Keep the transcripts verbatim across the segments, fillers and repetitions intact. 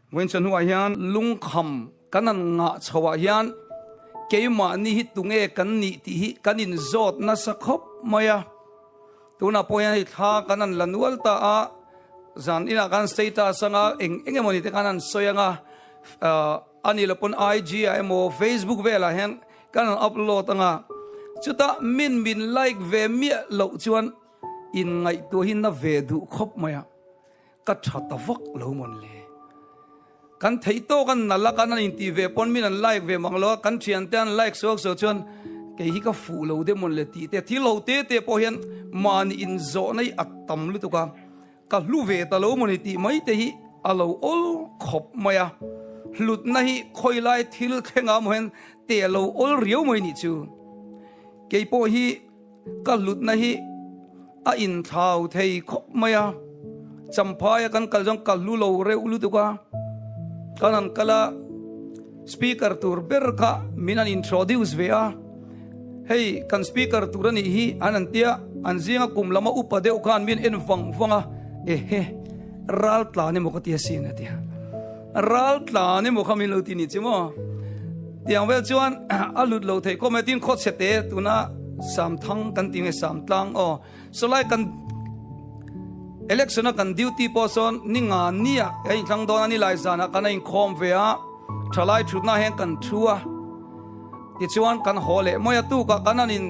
When chan hua hian lung kham kanan nga chawa hian keima ni hi tunge kan ni ti hi kanin zot na sakhop maya tuna poya hi tha kanan lanual ta a zan ina kan status sanga eng engemoni te kanan soyanga ani lapon I G mo Facebook vela hen kanan upload anga chuta min min like ve mi lo chuan in ngai to hin na ve du khop maya ka thata vak lo mon le kan thei to kan nala kan in ti ve pon min an like ve manglo kan thian tan like sok so chuan ke hi ka fu lo de mon le ti te thi lo te te po hian man in zo nei atam lu to ka ka lu ve ta lo mon ti mai te hi alo ol khop maya lut na hi khoi lai thil khenga mo hen te lo ol riu moi ni chu ke po hi ka lut na hi a in thau thei khop maya champaya kan kal jong kal lu lo re ulu to ka kanan kala speaker tur berka minan introduce vea hey kan speaker turani hi anantia anzinga kumlama upade ukan min en wang wanga ehe ral tlane mokatia sinatia ral tlane mokhamilo tini chimo tiang wel chuan alut lo thei kometin khot sete tuna sam thang kan tinge sam tlang o solai kan election kan duty person ninga nia ai thang don ani lai zana kan in khom vea thalai thutna hen kan thua ti chuan kan hole moya tu ka kananin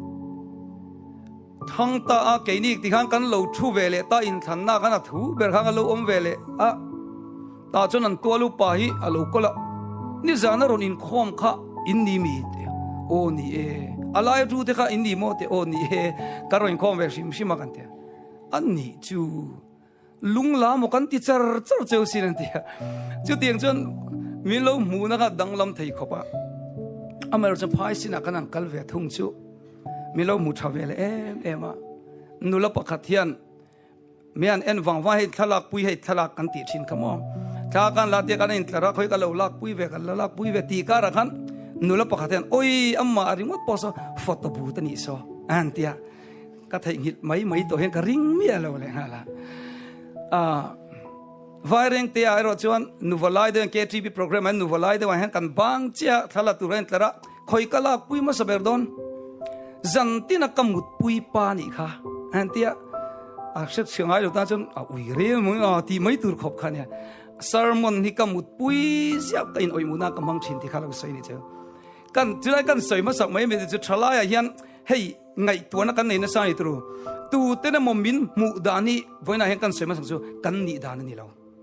thang ta a keini ti khan kan lo thu vele ta in thanna kana thu ber khang lo om vele a ta chon an to lu pa hi alo kola ni zana ron in khom kha in ni mi te o ni e alai tu te kha in ni mo te o ni e karon khom ve sim sim kan te ani chu lung la mo kan ti char char cheu sin ti chu tiang chon mi lo mu na ka dang lam thei khopa amar cha phai sin a kan kal ve thung chu mi lo mu tha ve le em ema nu la pakhat hian mian en wang wa he thalak pui he thalak kan ti thin khamo tha kan la te kan in tlara khoi ka lo lak pui ve ka la lak pui ve ti ka ra khan nu la pakhat hian oi amma ringot poso photo bu ta ni so antia ka thei ngit mai mai to hen ka ring mi alo le hala a vaireng te ai ro chuan nuvalai de K T V program an nuvalai de wa hen kan bang chia thala tu ren tlara khoi kala pui ma saber don zantina kamut pui pa ni kha antia a shet chingai lo ta chon a ui re mo a ti mai tur khop khan ya sermon hi kamut pui sia ka in oi muna ka mang thin ti khala sai ni che kan chulai kan sai ma sak mai me chu thala ya hian hey ngai tuana kan nei na sai tru tu te na momin mu dani voina hen kan sema sang chu kan ni dan ni lo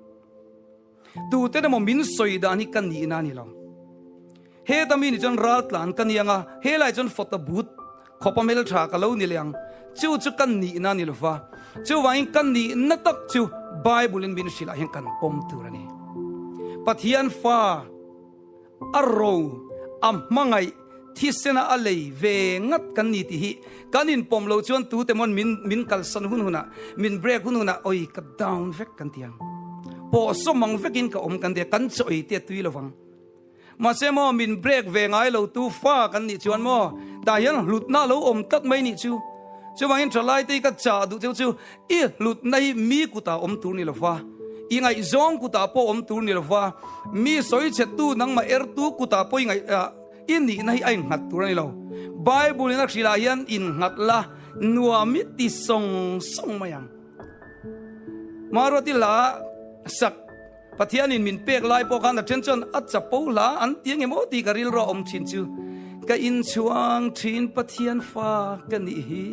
tu te na momin soi dani kan ni na ni lo he ta mi ni jon ral tlan kan yanga he lai jon phota but khopamel tha ka lo ni liang chu chu kan ni na ni lo fa chu wain kan ni na tak chu bible in bin sila hen kan pom tu ra ni pathian fa arro am mangai thi sena alei ve ngat kan ni ti hi kanin pom lo chuan tu te mon min min kal san hun huna min break hun huna oi ka down vek kan tiang po so mang vekin ka om kan de kan choi te tui lowang ma se mo min break ve ngai lo tu fa kan ni chuan mo da yan lut na lo om tak mai ni chu chu wangin thalai te ka cha du chu chu i lut nai mi ku ta om tur ni lo fa i ngai zong ku ta po om tur ni lo fa mi soi che tu nang ma er tu ku ta po i ngai in ni nai ai ngat tur ni lo bible in akhila yan in ngat la nuami ti song song mayang maroti la sak pathian in min pek lai po kan attention chon at chapo la an tiang emo ti karil ro om chin chu ka in chuang thin pathian fa ka ni hi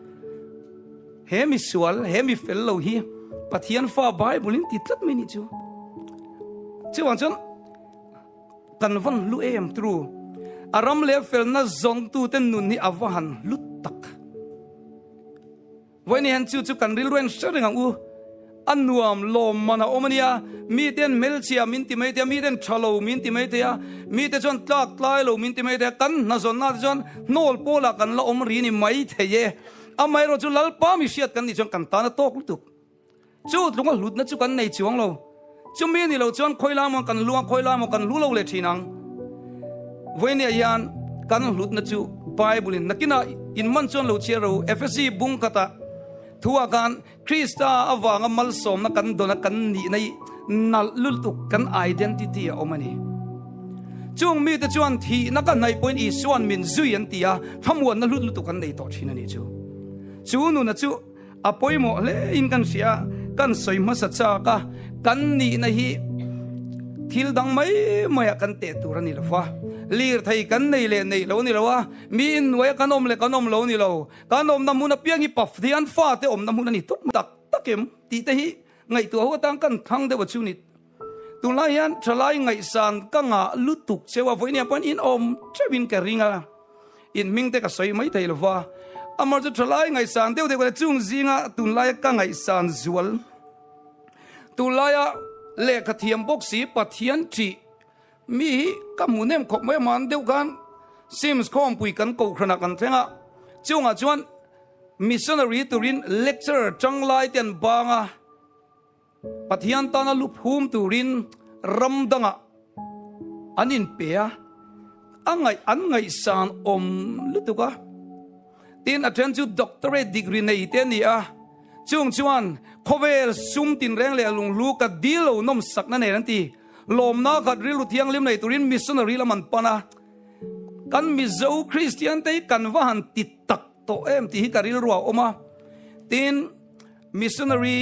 hemi sual hemi fel lo hi pathian fa bible in ti tlat mi ni chu chu wan chon kan van lu em tru aram le fel na zong tu ten nun ni awahan lut tak voini han chu chu kan ril ren sharing ang u anuam lom mana omania mi ten melchia min ti mai te mi ten thalo min ti mai te ya mi te chon tlak tlai lo min ti mai te kan na zon na chon nol pola kan la om ri ni mai the ye amai ro chu lal pa mi siat kan ni chon kan ta na tok lutuk chu lunga lut na chu kan nei chuang lo chu mi ni lo chon khoila mo kan luang khoila mo kan lu lo le thinang voini yan kan lut na chu bible in nakina in man chon lo chero F S C bung kata thua kan Krista awanga mal som na kan dona kan ni nei nal lutuk kan identity a omani chung mi te chuan thi na kan nai point i suan min zui an tia thamuan na lut lutuk kan nei to thina ni chu chu nu na chu apoimo le in kan sia kan soi ma sa cha ka kan ni na hi thil dang mai maya kan te turani lawa lir thai kan nei le nei lo ni lawa mi in noi kanom le kanom lo ni lo kanom na mun piang hi paf dian fa te om na mun ni tuk tak takem ti te hi ngai tu ho tang kan thang de wa chu ni tu lai yan thalai ngai san ka nga lutuk chewa voinia pan in om chewin ka ringa in ming te ka soi mai thai lawa amar chu thalai ngai san deu de ko chung zinga tu lai ka ngai san zual tu lai le ka thiam bok si pathian chi mi ka munem khop mai man deu kan sims khom pui kan ko khana kan thenga chunga chuan missionary turin lecturer changlai ten banga pathian tana lup hum turin ramdanga anin pea angai an ngai san om lutuka tin attend to doctorate degree nei te ni a chung chuan khovel sum tin reng le lung lu ka dilo nom sak na nei ran ti lom na khat rilu thiang lim nei turin missionary laman pana kan mi zo christian te kan van ti tak to em ti hi karil ruwa oma tin missionary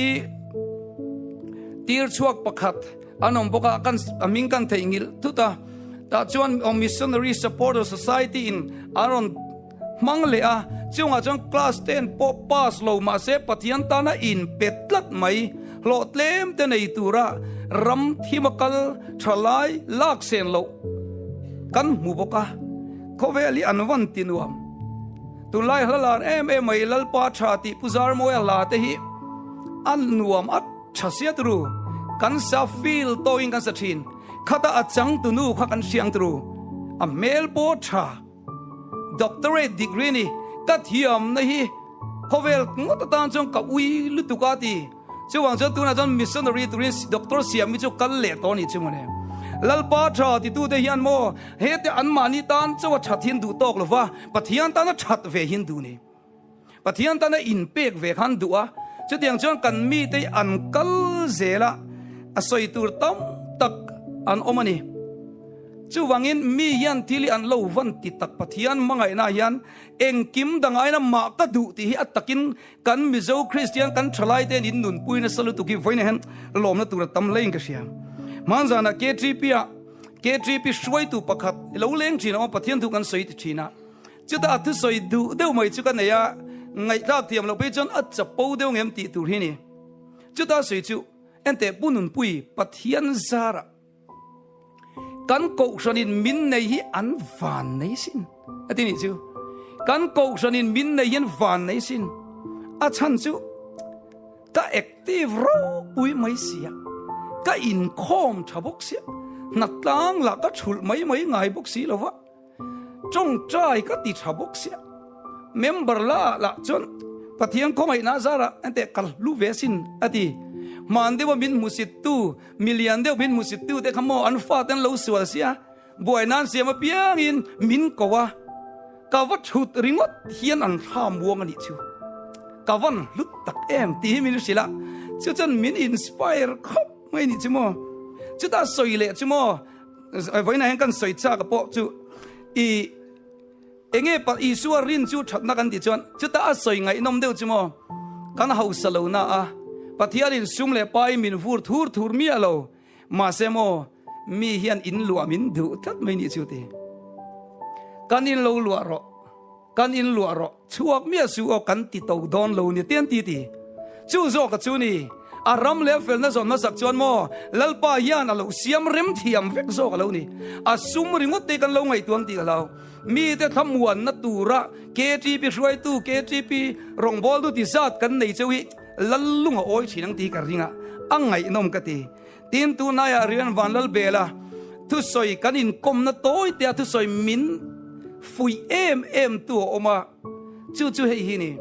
tir chuak pakhat anom boka kan aming kan theingil tuta ta chuan on missionary supporter society in aron mangle a chunga chang class ten po pass lo ma se pathian ta na in petlat mai lo tlem te nei tura ram thimakal thalai lak sen lo kan mu boka khoveli anwan tinuam tulai halar em em mai lalpa thati puzar moya la te hi an nuam at chasia tru kan sa feel toing kan sa thin khata achang tu nu kha kan siang tru a mel po tha doctorate degree ni ka thiam na hi khovel ngot tan chong ka ui lutuka ti chuwang cha tu na jon missionary turin doctor siam mi chu kal le to ni chumone lalpa tha ti tu te hian mo he te an mani tan chawa thathin du tok lova pathian ta na that ve hindu ni pathian ta na in pek ve khan duwa chu tiang chon kan mi te an kal zela asoi tur tam tak an omani chu wangin mi yan thili an lo van ti tak pathian mangai na yan eng kim dangai na ma ka du ti hi atakin kan mizo christian kan thalai ten in nun puina salu tu ki voine hen lom na tur tam lein ka sia manzana k three p a k three p shwai tu pakhat lo leng china o pathian tu kan soi ti china chu ta thu soi du deu mai chu kan ya ngai tak thiam lo pe chon a chapo deu ngem ti tur hi ni chu ta soi chu ente bunun pui pathian zara kan ko shanin min nei hi an van nei sin atini chu kan ko shanin min nei hin van nei sin a chan chu ka active ro pui mai sia ka in khom thabok sia natlang la ka thul mai mai ngai bok si lova chong trai ka ti thabok sia member la la chon pathian ko mai na zara ante kal lu vesin ati man dewa min musit tu million dewa min musit tu te khamo an fa ten lo sual sia boy nan sia ma piang in min ko wa ka wat thut ringot hian an tham wong ani chu ka van lut tak em ti min sila chu chan min inspire khop mai ni chu mo chu ta soi le chu mo voi na hen kan soi cha ka po chu i enge pa i suar rin chu that na kan ti chuan chu ta a soi ngai nom deu chu mo kan hau salo na a pathian in sum le pai min vur thur thur mi alo ma se mo mi hian in lua min du tat mai ni chu te kan in lo lua ro kan in lua ro chuak mi su o kan ti to don lo ni ten ti ti chu zo ka chu ni aram le fel na zon na sak chuan mo lalpa hian alo siam rem thiam vek zo ka lo ni a sum ringot te kan lo ngai tuang ti ka lo mi te thamuan na tura k t p shwai tu k t p rong bol tu ti zat kan nei chewi lalunga oi chinang ti ka ringa angai nom ka ti tin tu na ya rian van lal bela thu soi kan in kom na toy te thu soi min fui em em tu oma chu chu hei hi ni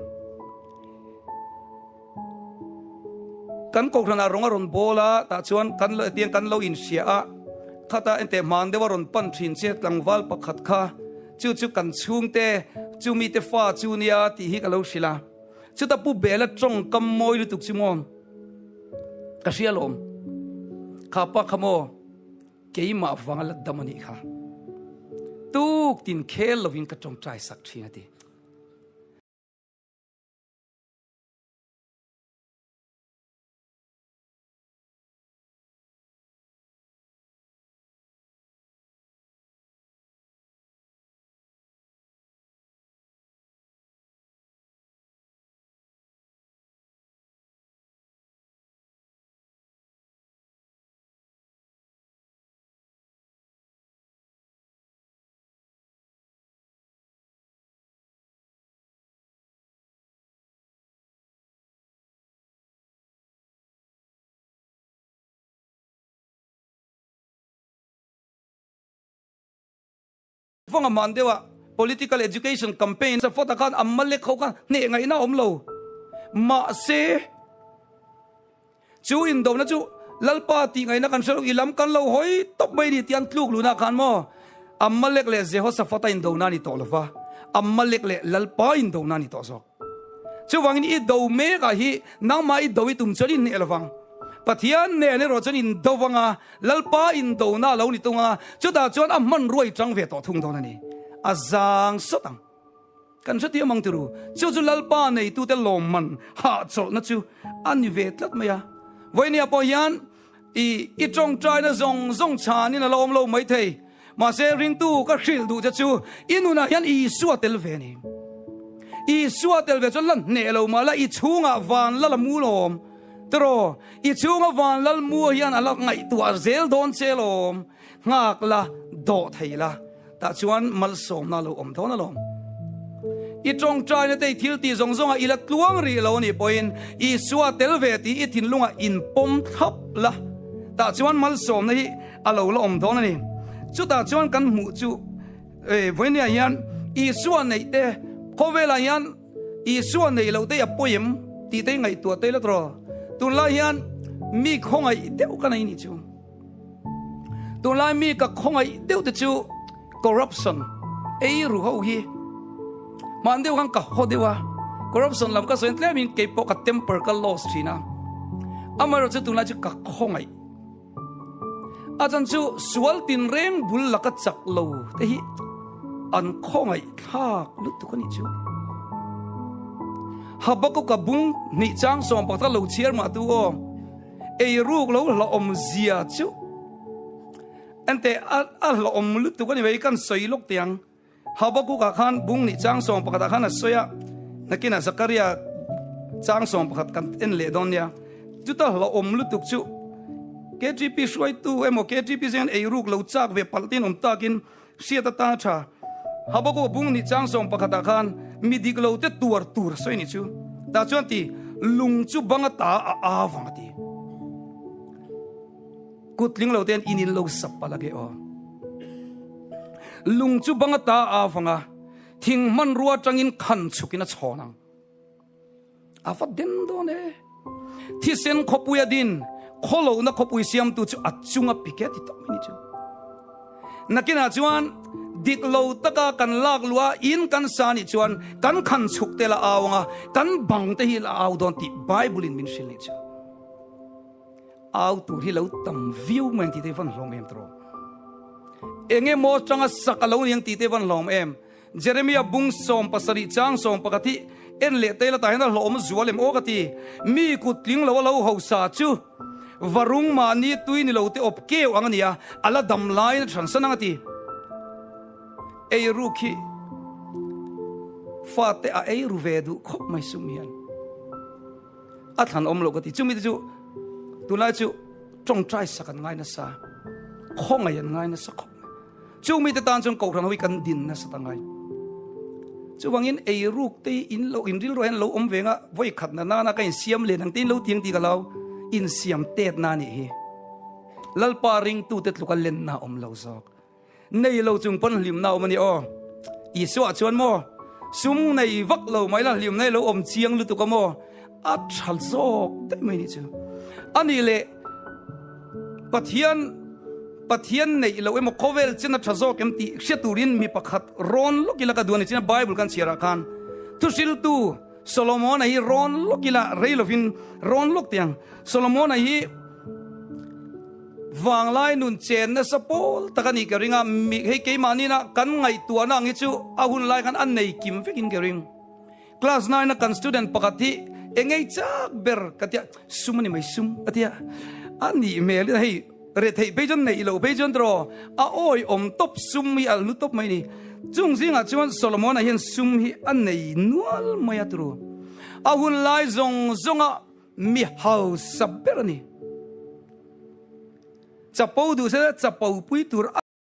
kan ko rana ronga ron bola ta chuan kan lo tiang kan lo in sia a khata ente man dewa ron pan thin che tlangwal pakhat kha chu chu kan chung te chu mi te fa chu nia ti hi ka lo sila chu ta pu bela trong kam moi lu tuk chimon ka sia lom khapa khamo keima wangala damani kha tuk tin khel lovin ka tong trai sak thina ti phong amman dewa political education campaign sa phota kan amalek kho kan ne ngai na omlo ma se chu in do na chu lalpa ti ngai na kan selo ilam kan lo hoi top mai ni tian tluk luna kan mo amalek le je ho sa phota in do na ni to lova amalek le lalpa in do na ni to so chu wangin i do me ga hi nang mai do i tum chari ne lawang pathian ne ne ro chan in do wanga lalpa in do na lo ni tunga chu da chuan a man ruai chang ve to thung do na ni azang sotang kan chati amang turu chu chu lalpa nei tu te lom man ha chol na chu an ve tlat maya voi ni apo yan i i chong trai na zong zong cha ni na lom lo mai thei ma se ring tu ka khil du cha chu inuna yan i suatel ve ni i suatel ve chon lan ne lo ma la i chunga van la la mu lom tro i chunga van lal mu hian alak ngai tu a zel don chelom ngak la do theila ta chuan mal som na lo om thon na lom i trong trai na te thil ti zong zong a ila tluang ri lo ni poin i suwa tel ve ti i thin lunga in pom thap la ta chuan mal som na hi alo lo om thon ni chu ta chuan kan mu chu e voinia hian i suwa nei te khovela hian i suwa nei lo te a poem ti te ngai tu te la tro tu la hian mi khongai deu ka nei ni chu tu la mi ka khongai deu te chu corruption ei ru ho hi man deu kan ka ho dewa corruption lam ka soin tle min ke po ka temper ka loss thina amaro chu tu la chu ka khongai ajan chu sual tin reng bul la ka chak lo te hi an khongai thak lu tu ka ni chu habako ka bung ni chang som pakta lo chiar ma tu o e ruk lo la om zia chu ante a la om lu tu ka ni wei kan soi lok tiang habako ka khan bung ni chang som pakta khan a soya nakina zakaria chang som pakat kan en le don ya juta la om lu tu chu K G P shwai tu emo K G P zen e ruk lo chak ve paltin om takin siata ta cha habako bung ni chang som pakata khan mi diglo te tur tur soi ni chu ta chuan ti lung chu banga ta a awang ti kutling lo ten inin lo sapala ge o lung chu banga ta awanga thing man ruwa tangin khan chukina chonang afa den do ne thi sen khopuya din kholo na khopui siam tu chu achunga piket ti to ni chu nakina chuan diklo taka kan lak lua in kan sani chuan kan khan chuk te la awanga kan bang te hi la aw don ti bible in min shil ni chu aw tu hi lo tam view men ti te van long em tro enge mo changa sakalo yang ti te van long em Jeremiah bung som pasari chang som pakati en le te la ta hena lom zualem o kati mi kutling lo lo ho sa chu varung mani tuini lo te op keu angania ala dam lai than sanangati ei ruki fate a ei ruvedu khop mai sumian athan om lo kati chumi chu tulai chu trong trai sakan ngai na sa khongai an ngai na sa khop chumi te tan chung ko thang hui kan din na sa tangai chu wangin ei ruk te in lo in ril ro hen lo om venga voi khat na na na kain siam le nang tin lo tiang ti ka lo in siam tet na ni hi lalpa ring tu te tlukal len na om lo zok nei lo chung pon lim na om ni o i so chuan mo sum nei vak lo mai la lim nei lo om chiang lu tu ka mo a thal zok te mai ni chu ani le pathian pathian nei lo emo kovel china thazok em ti sheturin mi pakhat ron lokila ka duani china bible kan chira khan tu sil tu Solomon hi ron lokila reilovin ron lok tiang Solomon hi vàng lai nun chen na sapol takani ka ringa mi he ke mani na kan ngai tua na ngi chu ahun lai kan an nei kim vekin ke ring class nine na kan student pakati engei chak ber katia sumani mai sum atia ani mel hei re thei bejon nei lo bejon dro a oi om top sum mi al nu top mai ni chung zinga chuan Solomon a hian sum hi an nei nual mai atru ahun lai zong zonga mi house saberani chapau du se chapau pui tur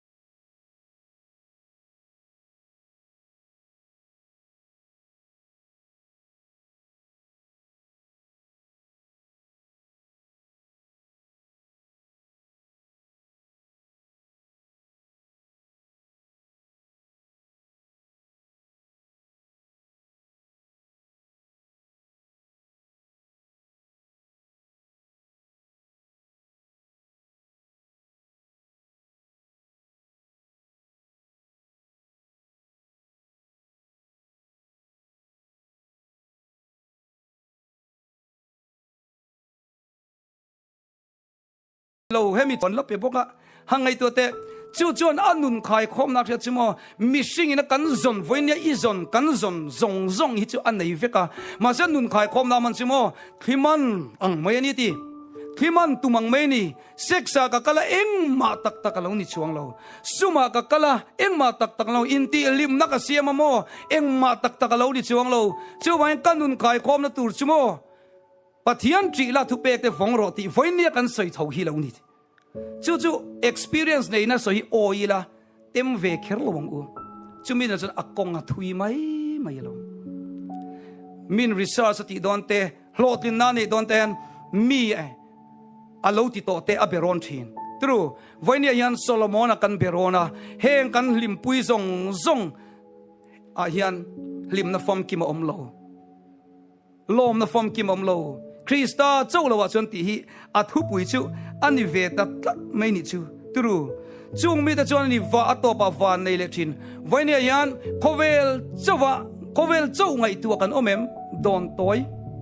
lo hemi ton lo pe boka hangai to te chu chuan anun khai khom nak che mo missing in kan zon voinia izon kan zon zong zong hi chu an nei veka ma san nun khai khom na man chimo khiman ang mai ni ti khiman tumang mai ni seksa ka kala eng ma tak tak lo ni chuang lo suma ka kala eng ma tak tak lo inti lim na ka siam mo eng ma tak tak lo ni chuang lo chu bai kan nun khai khom na tur chimo pathian tri la thu pe te vong ro ti voinia kan soi thau hi lo ni chu chu experience nei na soi oila tem ve kher lo bang u chu min na akong a thui mai mai lo min research ti don te hlotin na ni don ten mi e alo ti to te aberon thin true voinia yan Solomon kan berona heng kan lim pui zong zong a hian lim na fom kim om lo lom na fom kim om lo Krista châu lo wa chon ti hi a thu pui chu ani ve ta tlat mai ni chu true chung mi ta chon ni va atopa van nei le thin voinia yan khovel chowa khovel chou ngai tu kan omem don toy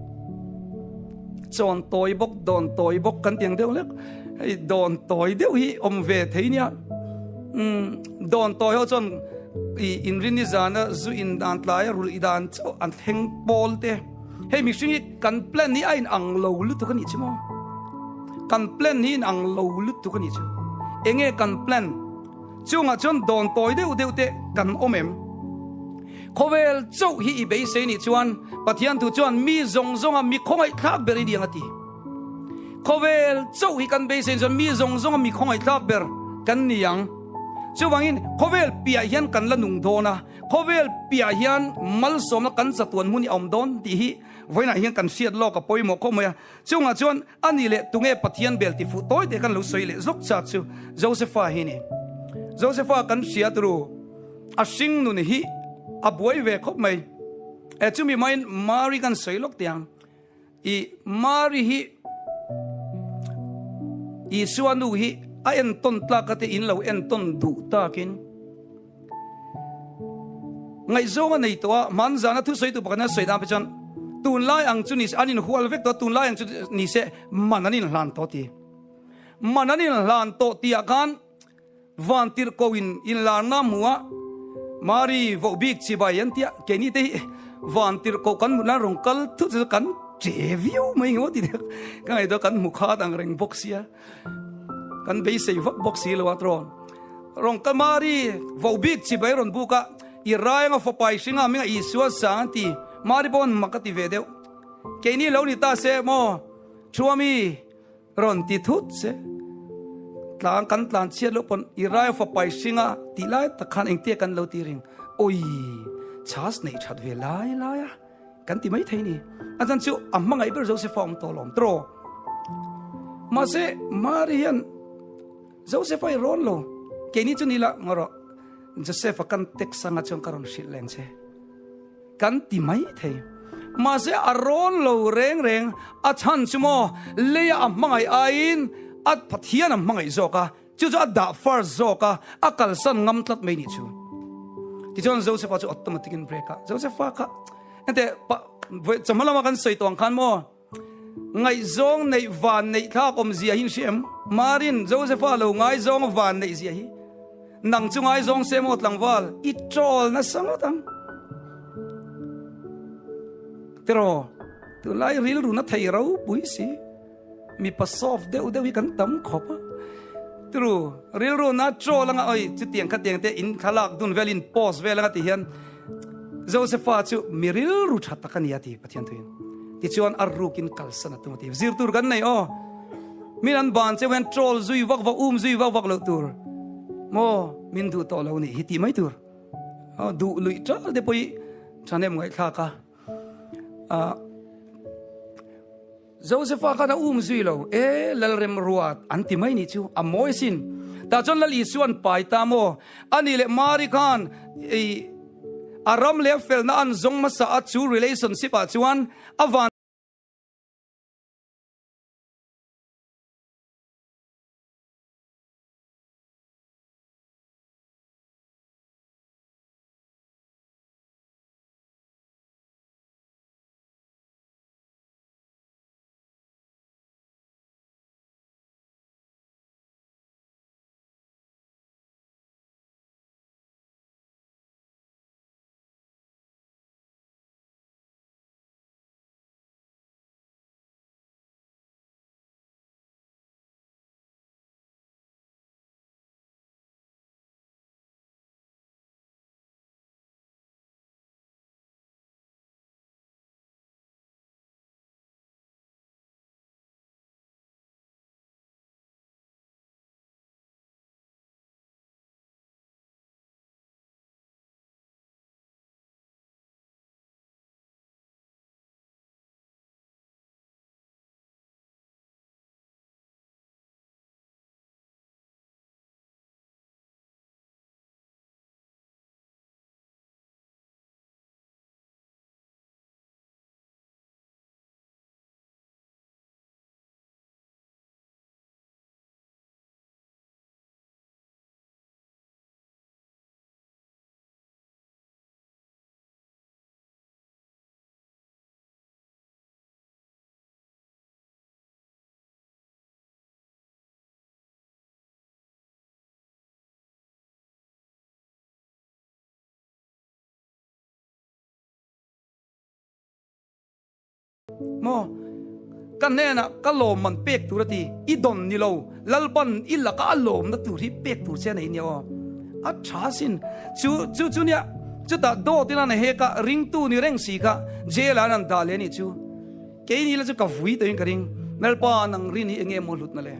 chon toy bok don toy bok kan tiang deuh lek ei don toy deuh hi om ve theinia um don toy ho chon i in rin ni zana zu in dan tlai rul idan cho an theng pol te hey mi singi kan plan ni ain ang lo lu tu kan ni chimo kan plan ni ang lo lu tu kan ni chu enge kan plan chunga chon don toy deuh deuh te kan omem khovel chou hi i be se ni chuan pathian tu chuan mi zong zong a mi khongai thak beri di angati khovel chou hi kan be se chuan mi zong zong a mi khongai thak ber kan niang chu wangin khovel pia hian kan la nung dona khovel pia hian mal som na kan chatuan muni om don ti hi voina hian kan siat lo ka poimo ko moya chunga chuan ani le tunge pathian bel ti fu toy te kan lo soi le zok cha chu Josepha hi ni Josepha kan siat ru a sing nu ni hi a boy ve khop mai e chu mi main Mary kan soi lok tiang i Mary hi i suanu hi a en ton tla ka te in lo en ton du ta kin ngai zonga nei to man zana thu soi tu pakana soi da pe chan tun lai ang chu ni anin hual vek to tun lai ang chu ni se mananin hlan to ti mananin hlan to ti akan van tir ko in in la na muwa Mari vo big chi ba yan tia ke ni te van tir ko kan muna rong kal thu chu kan che view mai ngo ti ka ngai do kan mukha dang reng boxia kan be sei vok boxi lo atron rong ka Mari vo big chi ba ron buka i rai nga fo pai singa mi nga isua santi Mari bon makati vedeu ke ni lo ni ta se mo chuami ron ti thut se tlang kan tlan chiat lo pon i rai fo pai singa ti lai ta khan eng te kan lo ti ring oi chas nei chat ve lai lai a kan ti mai thei ni azan chu amma ngai ber Joseph om to lom tro ma se Marian Joseph ai ron lo ke ni chu ni la ngoro Joseph kan tek sanga chong karon shil len che kan ti mai thei ma se aron lo reng reng a chan chumo leya amma ngai ain at pathian am mangai zoka chu chu da far zoka akal san ngam tlat mai ni chu ti chon Joseph chu automatic in break Joseph ka ente chamala ma kan soi tong khan mo ngay zong nei van nei tha kom zia hin shem marin Josepha lo ngai zong van nei zia hi nang chu ngai zong semot langwal i trol na sangotang pero tu lai ril ru na thai rau pui si mi pa sof de u de wi kan tam khopa tru ril ru na trol nga oi chu tiang kha tiang te in khalak dun velin pos velanga ti hian Josepha chu miril ru thatta kan ya ti pathian thuin ti chuan arrukin kalsana tu ti zir tur kan nei o minan ban che wen trol zui wak wak um zui wak wak lo tur mo min du to lo ni hiti mai tur a du lui tra de poi chanem ngai kha ka a Josepha kana um zui lo e lalrem ruat anti mai ni chu a moisin ta chon lali suan pai ta mo ani le mari khan e aram le fel na an zong ma sa chu relationship a chuan avan mo kan nena kalom man pek turati idon ni lo lalpan illa ka alom na turi pek tur che nei ni o a thasin chu chu chu nia chu ta do tina na he ka ring tu ni reng si ka jela nan da le ni chu ke ni la chu ka vui te in ka ring nalpa nang ri ni enge mo lut na le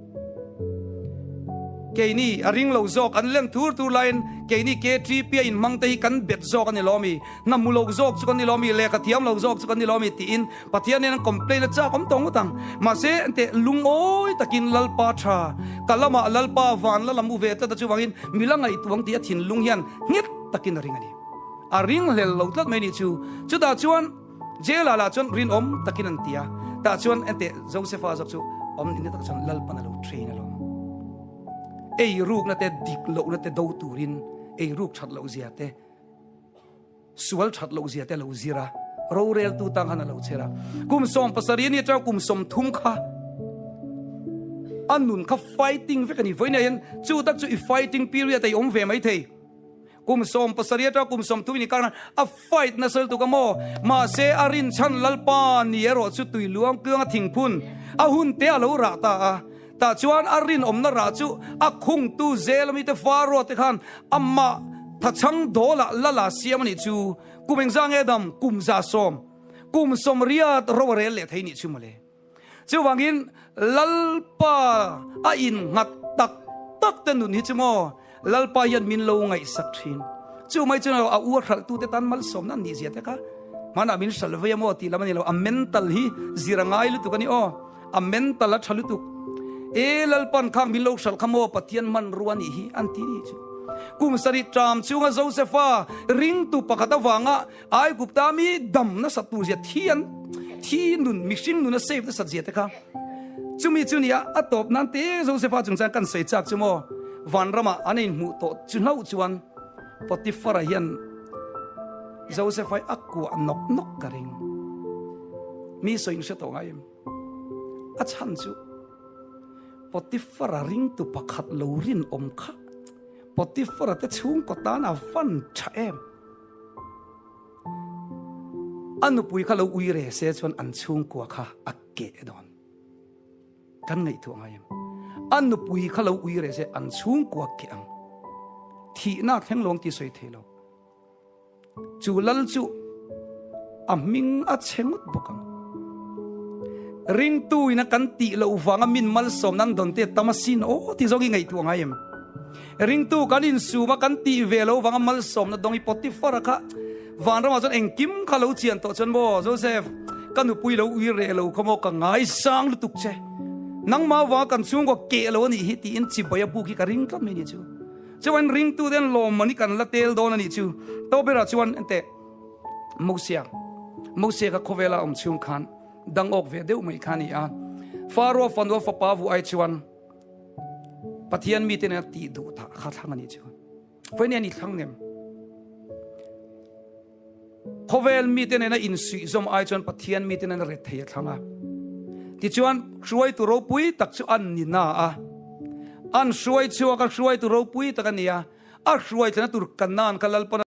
ke ni a ring lo zok an leng tur tur line ke ni ke three p in mang te kan bet zok an lomi na mu lo zok chu kan ni lomi le ka thiam lo zok chu kan ni lomi ti in pathian nen complain cha kom tong utang ma se ante lung oi takin lalpa tha kalama lalpa van la lamu ve ta chu wangin milangai tuang ti a thin lung hian ngit takin ring ani a ring lel lo tlat mai ni chu chu da chuan jela la chon rin om takin an tia ta chuan ante Josepha zok chu om ni ta chon lalpa na lo train lo ei ruk na te dik lo na te do turin ei ruk that lo zia te sual that lo zia te lo zira ro rel tu tang hana lo chera kum som pasari ni tra kum som thum kha anun kha fighting ve kani voina yan chu tak chu i fighting period ai om ve mai thei kum som pasari tra kum som tu ni kana a fight na sel tu ka mo ma se arin chan lalpa ni ero chu tui luang kyang thing phun a hun te alo ra ta a ta chuan arin om na ra chu a khung tu zelmi te faro te khan amma thachang dola lala siam ni chu kumeng jang edam kum za som kum som riat rowre le thai ni chu male chu wangin lalpa a in ngat tak tak te nu ni chu mo lalpa yan min lo ngai sak thin chu mai chu a u khal tu te tan mal som na ni zia te ka mana min salve mo ti lamani lo a mental hi zirangai lu tu kani o a mental a thalu tu e lalpan khang min lo sal khamo pathian man ruani hi anti ni chu kum sari tram chunga Josepha ring tu pakata wanga ai gupta mi dam na satu zia thian thi nun mixing nun na save the sajia te kha chumi chunia atop nan te Josepha chungchang kan sei chak chumo van rama anin mu to chunau chuan Potiphar hian Josepha akku nok nok karing mi soin se to ngai a chan chu Potifar ring tu pakhat lorin om kha Potifar te chung ko ta na van tha em anu pui kha lo ui re se chon an chung ko kha akke don kan ngai tu ngayam anu pui kha lo ui re se an chung ko ke ang thi na kheng long ti soi thelo chu lal chu aming a chengut bokang ring tu ina kan ti lo wanga min mal som nan don te tamasin o ti zogi ngai tu ngayam ring tu kan in su ma kan ti ve lo wanga mal som na dong i Potifar kha van rama chon engkim kha lo chian to chon bo Joseph kan nu pui lo ui re lo khomo ka ngai sang lu tuk che nang ma wa kan chung ko ke lo ni hi ti in chi boya pu ki ka ring kam ni chu chuan ring tu den lo mani kan la tel don ani chu to bera chuan ente mosia mosia ka khovela om chung khan dang ok ve deu mai khani a faro fanwa fa pa vu ai chuan pathian mi ten ti du tha kha thang ani chu foi ne ni thang nem khovel mi ten na in sui zom ai chuan pathian mi ten na re thei thanga ti chuan hruai tu ro pui tak chu an ni na a an hruai chu ka hruai tu ro pui tak ania a hruai thana tur kanan kalal pa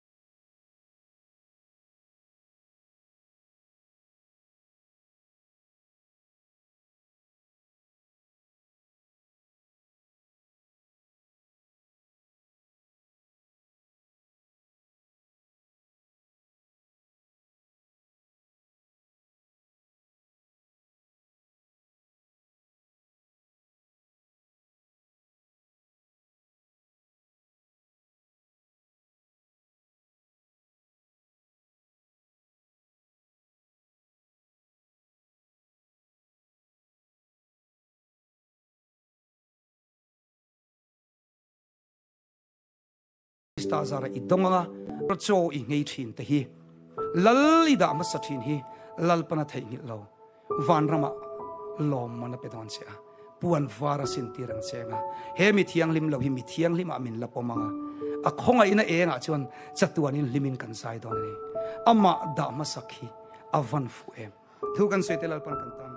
Stazara idonga rocho I ngei thin te hi lal ida ma sa thin hi lal pana thai ngi lo van rama lom mana pe don sia puan vara sin tirang chenga he mi thiang lim lo hi mi thiang lim a min la pomanga a khonga ina enga chon chatuanin limin kan sai don ni ama da ma sakhi avan fu em thu kan soite lal pan kan tam